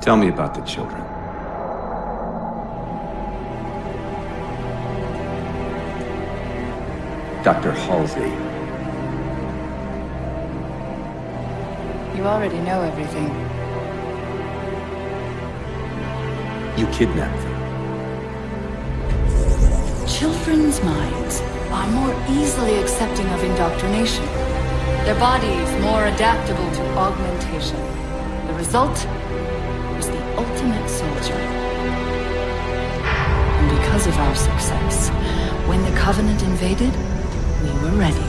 Tell me about the children. Dr. Halsey. You already know everything. You kidnapped them. Children's minds are more easily accepting of indoctrination. Their bodies more adaptable to augmentation. The result was the ultimate soldier. And because of our success, when the Covenant invaded, we were ready.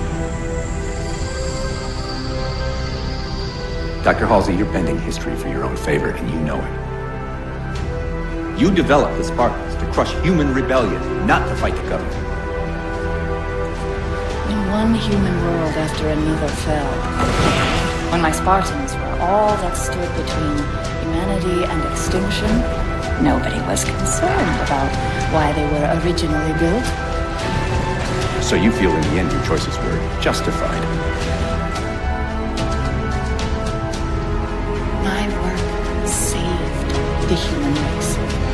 Dr. Halsey, you're bending history for your own favor, and you know it. You developed the Spartans to crush human rebellion, not to fight the Covenant. When one human world after another fell, when my Spartans were all that stood between humanity and extinction, nobody was concerned about why they were originally built. So you feel in the end your choices were justified. My work saved the human race.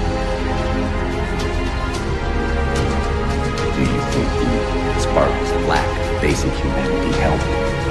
Do you think the Spartans' lack of basic humanity helped?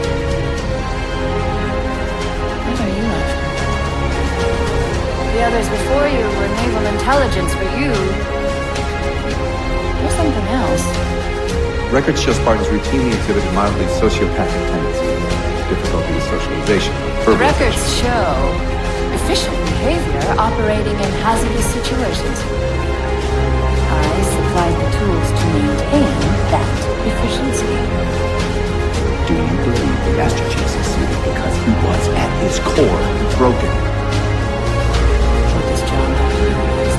What are you after? The others before you were naval intelligence. For you, there's something else. Records show Spartans routinely exhibited mildly sociopathic tendencies, difficulty with socialization. The records show efficient behavior operating in hazardous situations. I supplied the tools to maintain that efficiency. Do you believe the Master Chief succeeded because he was, at his core, broken? What does John have to do with this?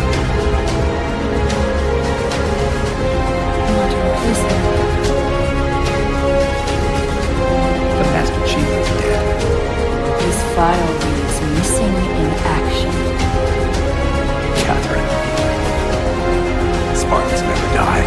I want to replace him. The Master Chief is dead. His file reads missing in action. Catherine. Spartans never die.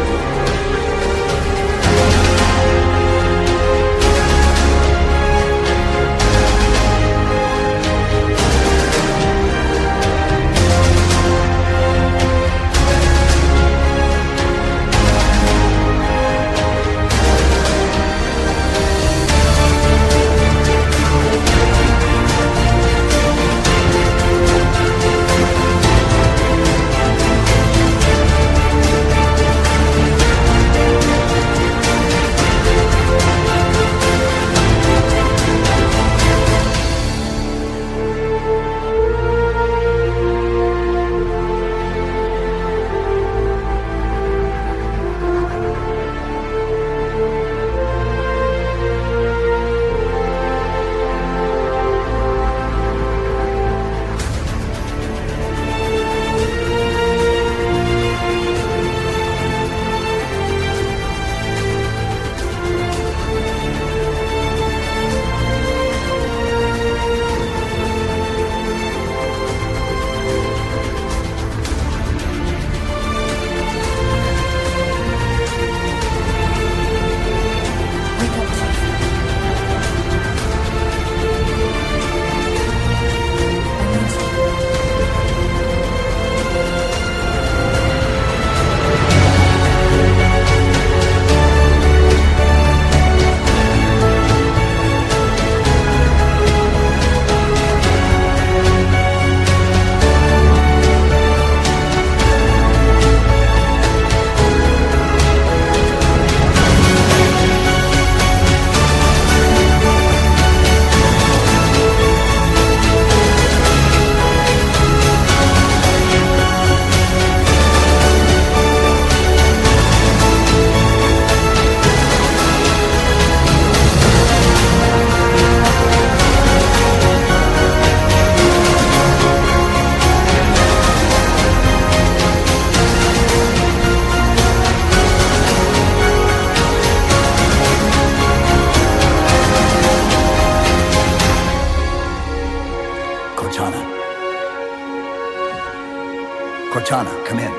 Cortana, come in.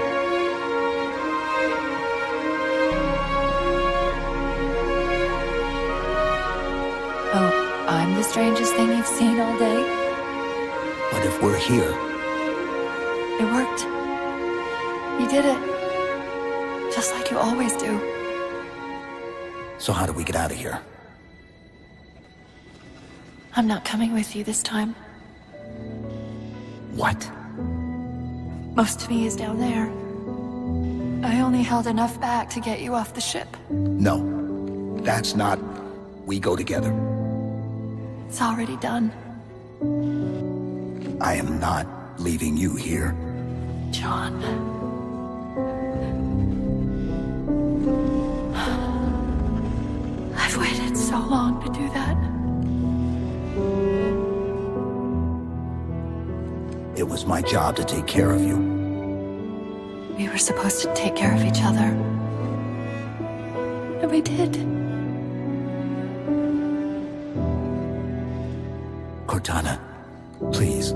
Oh, I'm the strangest thing you've seen all day? But if we're here, It worked. You did it. Just like you always do. So how do we get out of here? I'm not coming with you this time. What? Most of me is down there. I only held enough back to get you off the ship. No. That's not... We go together. It's already done. I am not leaving you here. John. I've waited so long to do that. It was my job to take care of you. We were supposed to take care of each other. And we did. Cortana, please.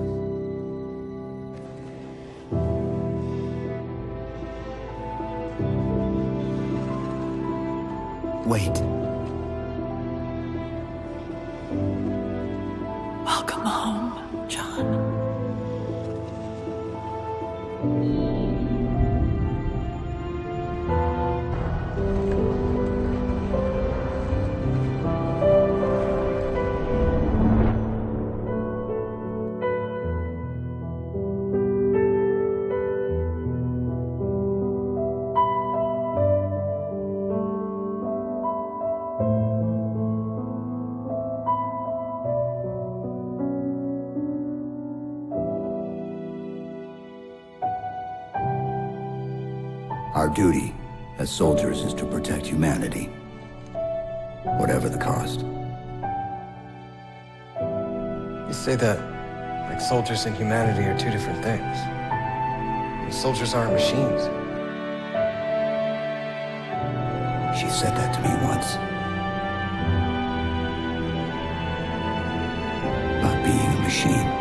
Wait. Welcome home, John. Our duty as soldiers is to protect humanity, whatever the cost. You say that like soldiers and humanity are two different things. And soldiers aren't machines. She said that to me once. About being a machine.